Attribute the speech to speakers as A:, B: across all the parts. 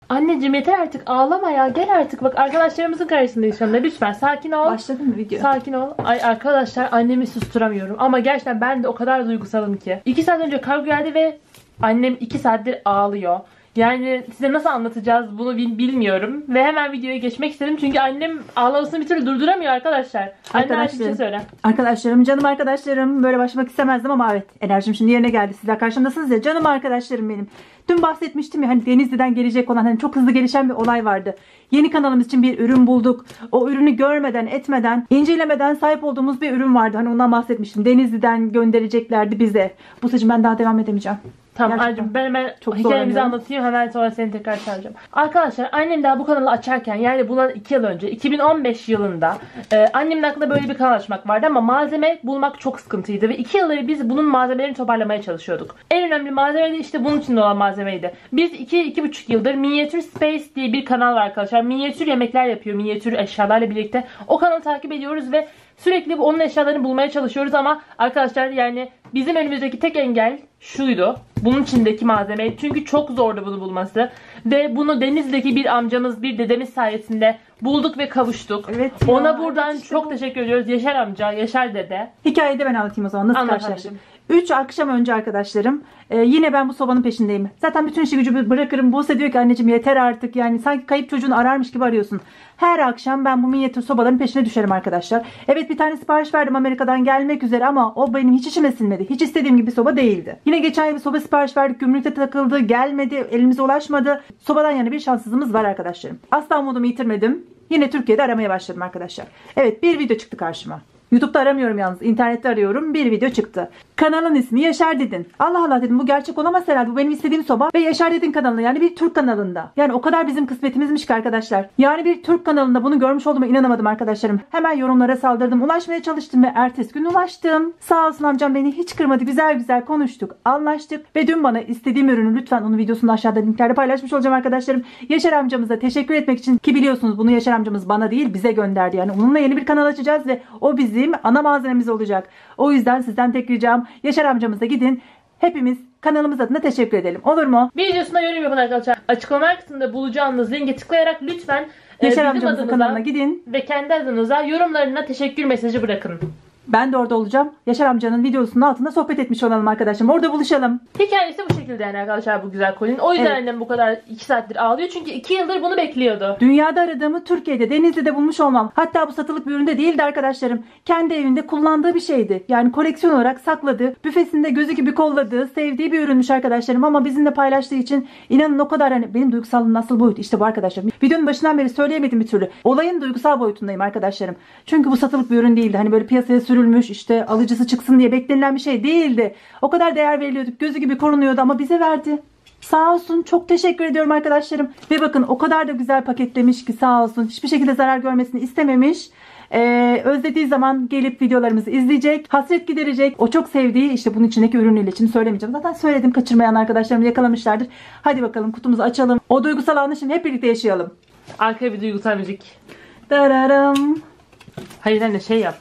A: Anneciğim yeter artık, ağlama ya, gel artık, bak arkadaşlarımızın karşısındayız şu anda, lütfen sakin ol.
B: Başladı mı video?
A: Sakin ol. Ay arkadaşlar, annemi susturamıyorum ama gerçekten ben de o kadar duygusalım ki. 2 saat önce kavga geldi ve annem 2 saattir ağlıyor. Yani size nasıl anlatacağız bunu bilmiyorum. Ve hemen videoya geçmek istedim. Çünkü annem ağlamasını bir türlü durduramıyor arkadaşlar. Anne her şey söyle.
B: Arkadaşlarım, canım arkadaşlarım. Böyle başlamak istemezdim ama evet. Enerjim şimdi yerine geldi. Sizler karşımdasınız ya. Canım arkadaşlarım benim. Dün bahsetmiştim ya, hani Denizli'den gelecek olan, hani çok hızlı gelişen bir olay vardı. Yeni kanalımız için bir ürün bulduk. O ürünü görmeden, etmeden, incelemeden sahip olduğumuz bir ürün vardı. Hani ondan bahsetmiştim. Denizli'den göndereceklerdi bize. Bu seçim ben daha devam edemeyeceğim.
A: Tamam anneciğim, ben hemen çok hikayemizi anlatayım, hemen sonra seni tekrar çağıracağım. Arkadaşlar, annem daha bu kanalı açarken, yani bundan 2 yıl önce 2015 yılında annemin aklında böyle bir kanal açmak vardı ama malzeme bulmak çok sıkıntıydı ve 2 yıldır biz bunun malzemelerini toparlamaya çalışıyorduk. En önemli malzeme de işte bunun için olan malzemeydi. Biz 2-2,5 yıldır Miniature Space diye bir kanal var arkadaşlar. Minyatür yemekler yapıyor, minyatür eşyalarla birlikte. O kanalı takip ediyoruz ve sürekli onun eşyalarını bulmaya çalışıyoruz ama arkadaşlar, yani bizim önümüzdeki tek engel şuydu. Bunun içindeki malzeme. Çünkü çok zordu bunu bulması. Ve bunu Denizli'deki bir amcamız, bir dedemiz sayesinde bulduk ve kavuştuk. Evet ya, ona buradan evet, çok teşekkür ediyoruz. Yaşar amca, Yaşar dede.
B: Hikayeyi de ben anlatayım o zaman. Nasıl karşılaştık? 3 akşam önce arkadaşlarım, yine ben bu sobanın peşindeyim. Zaten bütün işi gücü bırakırım. Buse diyor ki anneciğim yeter artık. Yani sanki kayıp çocuğunu ararmış gibi arıyorsun. Her akşam ben bu minyatür sobaların peşine düşerim arkadaşlar. Evet, bir tane sipariş verdim, Amerika'dan gelmek üzere ama o benim hiç içime sinmedi. Hiç istediğim gibi bir soba değildi. Yine geçen yıl bir soba sipariş verdik. Gümrükte takıldı. Gelmedi. Elimize ulaşmadı. Sobadan yana bir şanssızlığımız var arkadaşlarım. Asla umudumu yitirmedim. Yine Türkiye'de aramaya başladım arkadaşlar. Evet, bir video çıktı karşıma. YouTube'da aramıyorum yalnız. İnternette arıyorum. Bir video çıktı. Kanalın ismi Yaşar Dedin. Allah Allah dedim, bu gerçek olamaz herhalde. Bu benim istediğim soba. Ve Yaşar Dedin kanalında, yani bir Türk kanalında. Yani o kadar bizim kısmetimizmiş ki arkadaşlar. Yani bir Türk kanalında bunu görmüş olduğuma inanamadım arkadaşlarım. Hemen yorumlara saldırdım. Ulaşmaya çalıştım ve ertesi gün ulaştım. Sağ olsun amcam beni hiç kırmadı. Güzel güzel konuştuk. Anlaştık. Ve dün bana istediğim ürünü, lütfen onun videosunu aşağıda linklerde paylaşmış olacağım arkadaşlarım. Yaşar amcamıza teşekkür etmek için, ki biliyorsunuz bunu Yaşar amcamız bana değil bize gönderdi. Yani onunla yeni bir kanal açacağız ve o bizim ana malzememiz olacak. O yüzden sizden tek ricam, Yaşar amcamıza gidin. Hepimiz kanalımız adına teşekkür edelim. Olur mu?
A: Videosuna yorum yapın arkadaşlar. Açıklama kısmında bulacağınız linke tıklayarak lütfen
B: Yaşar amcamızın kanalına gidin.
A: Ve kendi adınıza yorumlarına teşekkür mesajı bırakın.
B: Ben de orada olacağım. Yaşar amcanın videosunun altında sohbet etmiş olalım arkadaşlarım. Orada buluşalım.
A: Hikayesi bu şekilde yani arkadaşlar, bu güzel kolinin. O yüzden annem bu kadar 2 saattir ağlıyor. Çünkü 2 yıldır bunu bekliyordu.
B: Dünyada aradığımı Türkiye'de, Denizli'de bulmuş olmam. Hatta bu satılık bir üründe değildi arkadaşlarım. Kendi evinde kullandığı bir şeydi. Yani koleksiyon olarak sakladığı, büfesinde gözü gibi kolladığı, sevdiği bir ürünmüş arkadaşlarım. Ama bizimle paylaştığı için inanın o kadar, hani benim duygusallığım nasıl boyut. İşte bu arkadaşlarım. Videonun başından beri söyleyemedim bir türlü. Olayın duygusal boyutundayım arkadaşlarım. Çünkü bu satılık bir ürün değildi. Hani böyle piyasaya sürülmüş, işte alıcısı çıksın diye beklenilen bir şey değildi. O kadar değer veriyorduk. Gözü gibi korunuyordu ama bize verdi. Sağ olsun. Çok teşekkür ediyorum arkadaşlarım. Ve bakın o kadar da güzel paketlemiş ki sağ olsun. Hiçbir şekilde zarar görmesini istememiş. Özlediği zaman gelip videolarımızı izleyecek. Hasret giderecek. O çok sevdiği işte bunun içindeki ürünüyle, için söylemeyeceğim. Zaten söyledim, kaçırmayan arkadaşlarım yakalamışlardır. Hadi bakalım kutumuzu açalım. O duygusal anı şimdi hep birlikte yaşayalım.
A: Arkaya bir duygusal müzik.
B: Dararam.
A: Hayır anne, şey yap.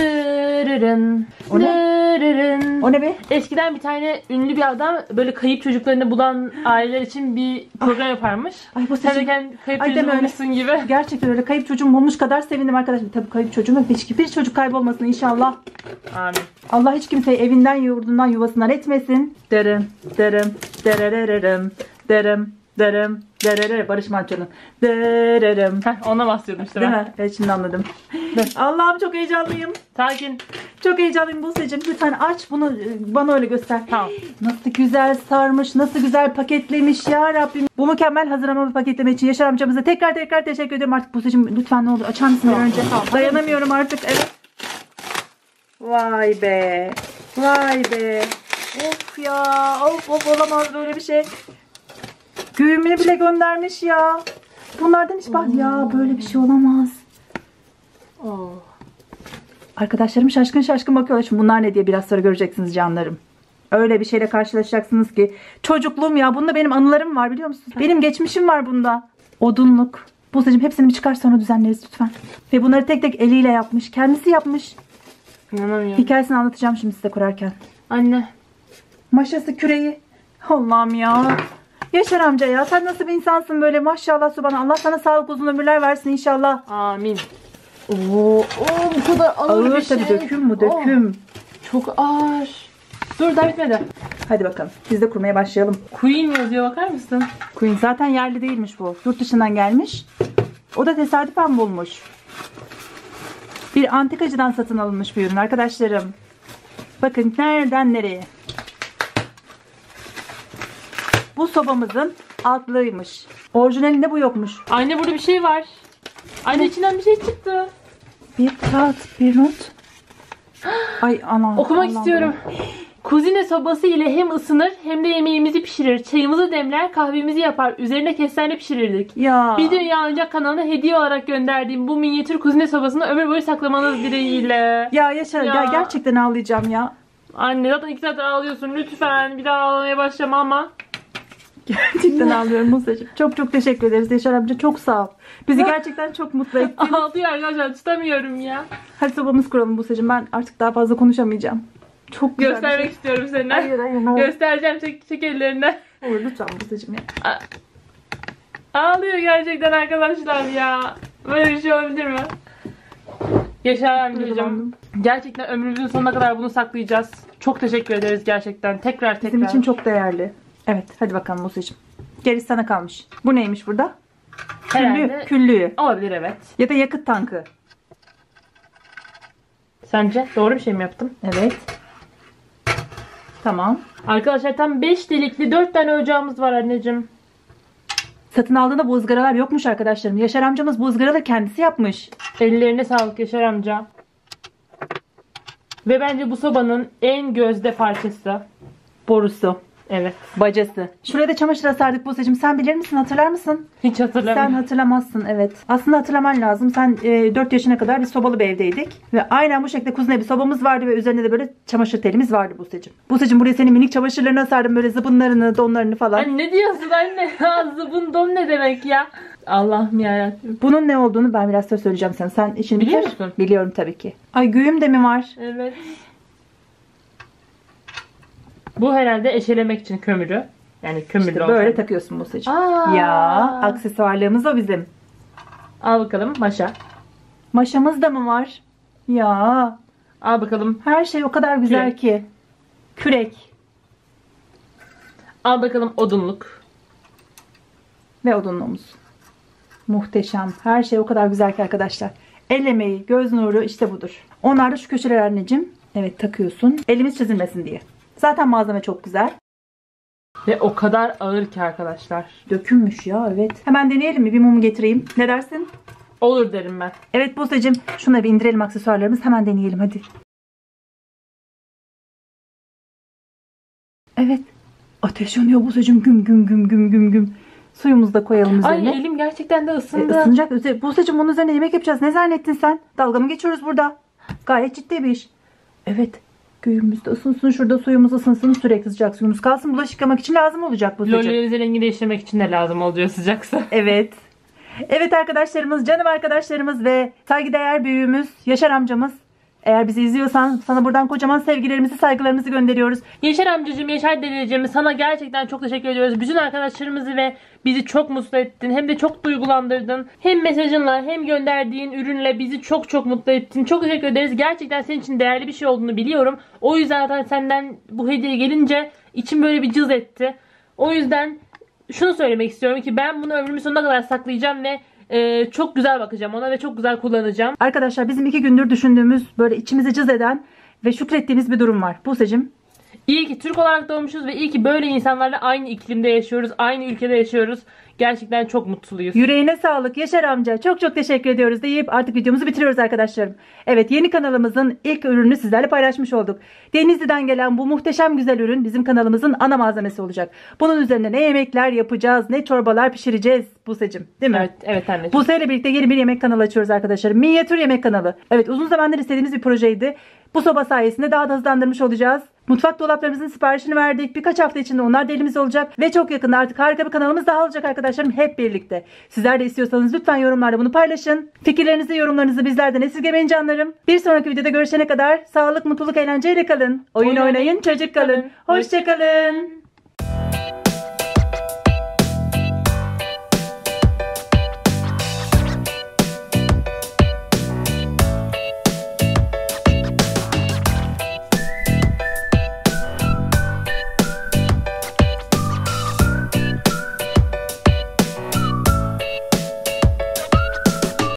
A: Dırırın.
B: O ne?
A: Dırırın.
B: O ne be?
A: Eskiden bir tane ünlü bir adam böyle kayıp çocuklarını bulan aileler için bir program yaparmış.
B: Ay bu
A: sen de kendi kayıp çocuğu bulmuşsun gibi.
B: Gerçekten öyle, kayıp çocuğum bulmuş kadar sevindim arkadaşlar. Tabii kayıp çocuğum, hiçbir çocuk kaybolmasın inşallah.
A: Amin.
B: Allah hiç kimseyi evinden, yurdundan, yuvasından etmesin. Derim, derim, derererem, derim, derim, derere. Barış Manço'nun. Dererim.
A: Ona bahsediyordum işte
B: ben.
A: Değil
B: mi? Evet, şimdi anladım. Allah'ım çok heyecanlıyım.
A: Sakin.
B: Çok heyecanlıyım Buse'cim. Lütfen aç bunu, bana öyle göster.
A: Tamam.
B: Nasıl güzel sarmış, nasıl güzel paketlemiş ya Rabbim. Bu mükemmel hazırlama ve paketleme için Yaşar amcamıza tekrar teşekkür ederim. Artık Buse'cim lütfen ne olur açar mısın
A: tamam.
B: önce? Tamam. Dayanamıyorum artık. Evet. Vay be. Vay be. Of ya. Of olamaz böyle bir şey. Güğümünü bile göndermiş ya. Bunlardan hiç bak ya, böyle bir şey olamaz.
A: Oh.
B: Arkadaşlarım şaşkın bakıyorlar. Şimdi bunlar ne diye biraz sonra göreceksiniz canlarım. Öyle bir şeyle karşılaşacaksınız ki. Çocukluğum ya. Bunda benim anılarım var, biliyor musunuz? Benim geçmişim var bunda. Odunluk. Buse'cim hepsini bir çıkar, sonra düzenleriz lütfen. Ve bunları tek tek eliyle yapmış. Kendisi yapmış.
A: İnanamıyorum.
B: Hikayesini anlatacağım şimdi size kurarken.
A: Anne.
B: Maşası, küreği. Allah'ım ya. Yaşar amca ya, sen nasıl bir insansın böyle, maşallah subhanallah. Allah sana sağlık, uzun ömürler versin inşallah.
A: Amin. Oo, bu kadar ağır bir şey.
B: Tabii, döküm mü döküm.
A: Çok ağır. Dur, daha bitmedi.
B: Hadi bakalım biz de kurmaya başlayalım.
A: Queen yazıyor, bakar mısın?
B: Queen zaten yerli değilmiş bu. Yurt dışından gelmiş. O da tesadüfen bulmuş. Bir antikacıdan satın alınmış bir ürün arkadaşlarım. Bakın nereden nereye. Bu sobamızın altlığıymış. Orijinalinde bu yokmuş.
A: Anne, burada bir şey var. Anne, içinden bir şey çıktı.
B: Bir kağıt, bir not. Ay ana.
A: Okumak istiyorum. Kuzine sobası ile hem ısınır hem de yemeğimizi pişirir. Çayımızı demler, kahvemizi yapar. Üzerine kestane pişirirdik.
B: Ya.
A: Bir Dünya Ancak kanalına hediye olarak gönderdiğim bu minyatür kuzine sobasını ömür boyu saklamanız dileğiyle.
B: Ya Yaşar,
A: Ya.
B: ya gerçekten ağlayacağım ya.
A: Anne, zaten 2 saattir ağlıyorsun. Lütfen bir daha ağlamaya başlama ama.
B: Gerçekten ağlıyorum Musa'cığım. Çok çok teşekkür ederiz Yaşar amca. Çok sağ ol. Bizi gerçekten çok mutlu ettin.
A: Ağlıyor arkadaşlar, tutamıyorum ya.
B: Hadi sobamızı kuralım Musa'cığım. Ben artık daha fazla konuşamayacağım. Çok güzel
A: Göstermek
B: bir şey.
A: istiyorum seninle.
B: Hayır ne olur.
A: Göstereceğim, çek ellerinden.
B: Olur lütfen Musa'cığım ya.
A: Ağlıyor gerçekten arkadaşlar ya. Böyle bir şey olabilir mi? Yaşar amcacığım. Gerçekten ömrümüzün sonuna kadar bunu saklayacağız. Çok teşekkür ederiz gerçekten. Tekrar.
B: Bizim için çok değerli. Evet hadi bakalım Musa'cığım. Gerisi sana kalmış. Bu neymiş burada?
A: Herhalde
B: Küllüğü.
A: olabilir, evet.
B: Ya da yakıt tankı.
A: Sence doğru bir şey mi yaptım?
B: Evet. Tamam.
A: Arkadaşlar tam 5 delikli 4 tane ocağımız var anneciğim.
B: Satın aldığında bu ızgaralar yokmuş arkadaşlarım. Yaşar amcamız bu ızgaraları kendisi yapmış.
A: Ellerine sağlık Yaşar amca. Ve bence bu sobanın en gözde parçası.
B: Borusu.
A: Evet.
B: Bacası. Şuraya da çamaşır asardık Buse'cim. Sen bilir misin? Hatırlar mısın?
A: Hiç hatırlamıyorum.
B: Sen hatırlamazsın evet. Aslında hatırlaman lazım. Sen 4 yaşına kadar biz sobalı bir evdeydik. Ve aynen bu şekilde kuzine bir sobamız vardı ve üzerinde de böyle çamaşır telimiz vardı Buse'cim. Buse'cim buraya senin minik çamaşırlarını asardım. Böyle zıbınlarını, donlarını falan.
A: Anne, ne diyorsun anne? Zıbın don ne demek ya? Allah'ım yarabbim.
B: Bunun ne olduğunu ben biraz sonra söyleyeceğim sana. Sen işini
A: Biliyor
B: bitir.
A: musun?
B: Biliyorum tabii ki. Ay güğüm de mi var?
A: Evet. Bu herhalde eşelemek için kömürü. Yani kömürlü
B: İşte
A: olsa.
B: böyle takıyorsun Buse'cim.
A: Aa.
B: Ya aksesuarlığımız o bizim.
A: Al bakalım maşa.
B: Maşamız da mı var? Ya
A: Al bakalım.
B: her şey o kadar güzel
A: Kürek.
B: ki. Kürek
A: Al bakalım odunluk.
B: ve odunluğumuz. Muhteşem. Her şey o kadar güzel ki arkadaşlar. El emeği, göz nuru işte budur. Onlar da şu köşeler anneciğim. Evet takıyorsun. Elimiz çizilmesin diye. Zaten malzeme çok güzel.
A: Ve o kadar ağır ki arkadaşlar.
B: Dökülmüş ya evet. Hemen deneyelim mi? Bir mum getireyim. Ne dersin?
A: Olur derim ben.
B: Evet Buse'cim. Şunları bir indirelim aksesuarlarımız. Hemen deneyelim hadi. Evet. Ateş yanıyor Buse'cim. Güm güm güm güm güm güm. Suyumuzu da koyalım üzerine.
A: Ay elim gerçekten de ısındı.
B: Isınacak. Buse'cim bunun üzerine yemek yapacağız. Ne zannettin sen? Dalga mı geçiyoruz burada? Gayet ciddi bir iş. Evet. Güğümüz de ısınsın. Şurada suyumuz ısınsın. Sürekli sıcak suyumuz kalsın. Bulaşık yıkamak için lazım olacak Buse'cim.
A: Lollerimizin rengi değiştirmek için de lazım oluyor sıcaksa.
B: Evet. Evet arkadaşlarımız, canım arkadaşlarımız ve saygıdeğer büyüğümüz Yaşar amcamız. Eğer bizi izliyorsan sana buradan kocaman sevgilerimizi, saygılarımızı gönderiyoruz.
A: Yaşar amcacığım, Yaşar dedeciğim, sana gerçekten çok teşekkür ediyoruz. Bütün arkadaşlarımızı ve bizi çok mutlu ettin. Hem de çok duygulandırdın. Hem mesajınla hem gönderdiğin ürünle bizi çok çok mutlu ettin. Çok teşekkür ederiz. Gerçekten senin için değerli bir şey olduğunu biliyorum. O yüzden zaten senden bu hediye gelince içim böyle bir cız etti. O yüzden şunu söylemek istiyorum ki ben bunu ömrümün sonuna kadar saklayacağım ve çok güzel bakacağım ona ve çok güzel kullanacağım.
B: Arkadaşlar bizim 2 gündür düşündüğümüz, böyle içimizi cız eden ve şükrettiğimiz bir durum var. Buse'cim.
A: İyi ki Türk olarak doğmuşuz ve iyi ki böyle insanlarla aynı iklimde yaşıyoruz, aynı ülkede yaşıyoruz. Gerçekten çok mutluyuz.
B: Yüreğine sağlık Yaşar amca. Çok çok teşekkür ediyoruz deyip artık videomuzu bitiriyoruz arkadaşlarım. Evet, yeni kanalımızın ilk ürününü sizlerle paylaşmış olduk. Denizli'den gelen bu muhteşem güzel ürün bizim kanalımızın ana malzemesi olacak. Bunun üzerine ne yemekler yapacağız, ne çorbalar pişireceğiz Buse'cim, değil mi?
A: Evet, evet anneciğim.
B: Buse ile birlikte yeni bir yemek kanalı açıyoruz arkadaşlar. Minyatür yemek kanalı. Evet, uzun zamandır istediğimiz bir projeydi. Bu soba sayesinde daha da hızlandırmış olacağız. Mutfak dolaplarımızın siparişini verdik. Birkaç hafta içinde onlar da elimizde olacak. Ve çok yakında artık harika bir kanalımız daha olacak arkadaşlarım, hep birlikte. Sizler de istiyorsanız lütfen yorumlarda bunu paylaşın. Fikirlerinizi, yorumlarınızı bizlerden esirgemeyin canlarım. Bir sonraki videoda görüşene kadar sağlık, mutluluk, eğlenceyle kalın. Oyun oynayın, çocuk kalın. Hoşça kalın.